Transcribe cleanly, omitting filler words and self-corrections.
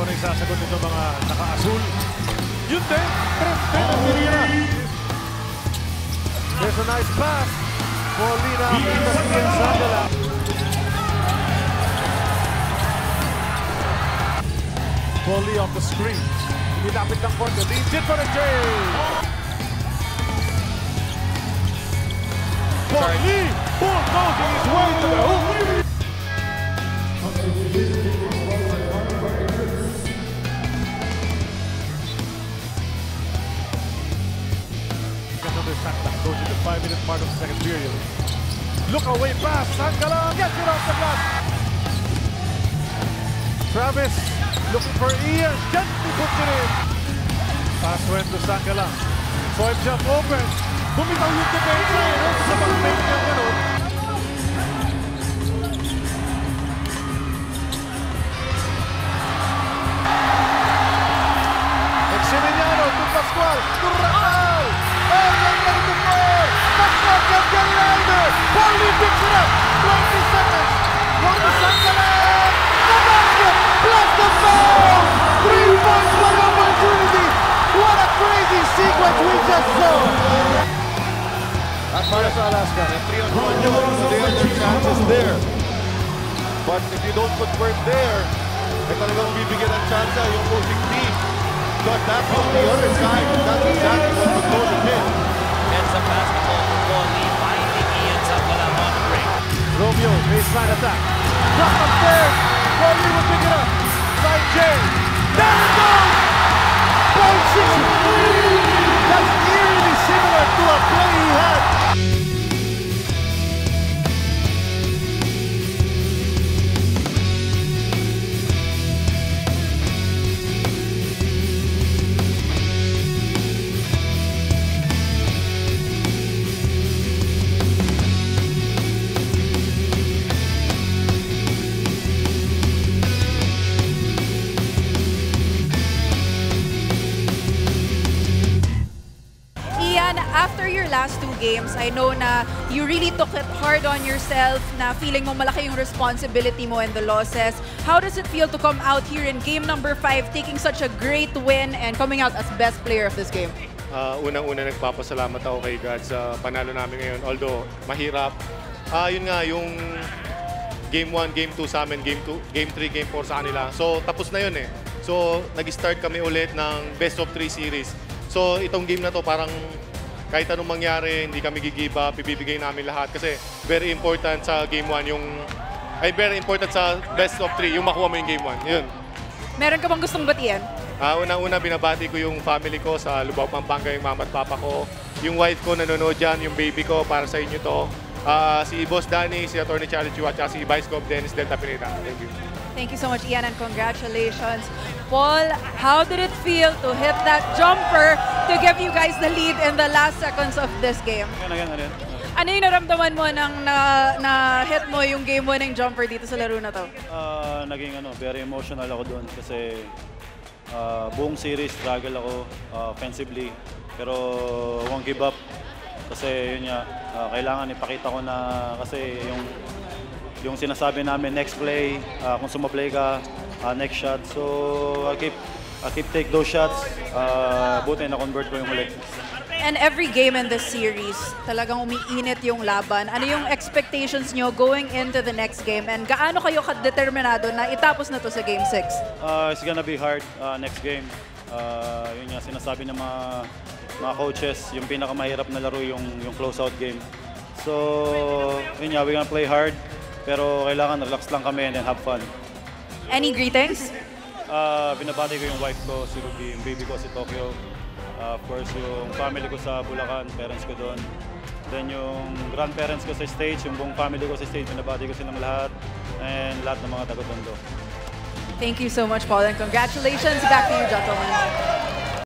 kung ano yung sasagot nito mga naka-asul. Yun din, Trente ng Mirira. There's a nice pass for Lee and Ian Sangalang. Lee off the screen. Nilapit ng corner. Leads it for a J. Lee bulldozing his way to the hoop. Another Sangalang goes into the 5-minute part of the second period. Look away pass. Sangalang gets it off the glass. Travis looking for Ian. Gently puts it in. Pass went to Sangalang. Swipe jump open. Bumitaw yung defense. Sa pag-make niya gano'n. Eximiliano to Pascual. To Raul. Oh, they're ready to fall. Pascual can get it out of there. Lee picks it up. 20 seconds. For the Sangalang. The basket. Plus the foul. 3 points for the opportunity. What a crazy sequence we just saw. As far as Alaska, 3-on-1, so there are chances there. But if you don't convert there, ay talagang bibigyan ng chance yung opposing team. But that's on the other side. That's exactly what Magnolia did. Ends up basketball for Lee, finding Ian Sangalang on the break. Romeo, baseline attack. Drop upstairs. Lee will pick it up. Side J. There it goes! Point six. That's eerily similar to a play he had. After your last 2 games, I know na you really took it hard on yourself, na feeling mo malaki yung responsibility mo and the losses. How does it feel to come out here in game number 5, taking such a great win and coming out as best player of this game? Unang-una nagpapasalamat ako kay God sa panalo namin ngayon. Although mahirap, yun nga, yung game 1, game 2 sa amin, game 2, game 3, game 4 sa kanila. So tapos na yun eh. So nag-start kami ulit ng best of 3 series. So itong game na to parang kahit anong mangyari, hindi kami gigive up, ibibigay namin lahat. Kasi very important sa game 1 very important sa best of 3, yung makuha mo yung game 1. Yun. Meron ka bang gustong batian? Unang-una, binabati ko yung family ko sa Lubao, Pampanga, yung mama at papa ko. Yung wife ko nanonood dyan, yung baby ko, para sa inyo to. Si Boss Danny, si Atty. Charlie Chua, at si Vice Gov Dennis Delta Pineda. Thank you. Thank you so much, Ian, and congratulations. Paul, how did it feel to hit that jumper to give you guys the lead in the last seconds of this game? Ano yung naramdaman mo nang na-hit mo yung game-winning jumper dito sa laro na to? Naging very emotional ako doon kasi buong series struggle ako offensively. Pero won't give up kasi yun nga, kailangan ipakita ko na kasi yung sinasabi namin, next play, kung sumaplay ka, next shot. So I keep take those shots. Buti na-convert ko yung huli. And every game in this series, talagang umiinit yung laban. Ano yung expectations nyo going into the next game? And gaano kayo determinado na itapos na to sa Game 6? It's gonna be hard next game. Yun nga, sinasabi ng mga coaches, yung pinakamahirap na laro yung close-out game. So, yun nga, we're gonna play hard. Pero kailangan relax lang kami and then have fun. Any greetings? Binabati ko yung wife ko, si Ruby, yung baby ko si Tokyo. Of course, yung family ko sa Bulacan, parents ko doon. Then yung grandparents ko sa stage, yung buong family ko sa stage, binabati ko silang lahat. And lahat ng mga taga-Tondo. Thank you so much, Paul, and congratulations. Back to you, gentlemen.